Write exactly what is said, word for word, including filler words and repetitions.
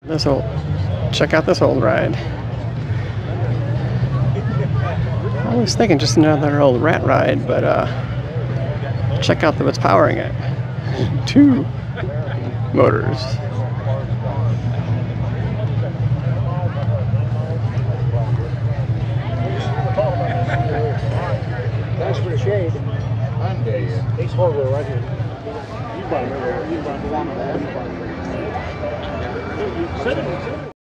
This old, check out this old ride. I was thinking just another old rat ride, but uh, check out the, what's powering it. Two motors. Thanks for the shade. He's horrible right here. You brought him over. You brought him over.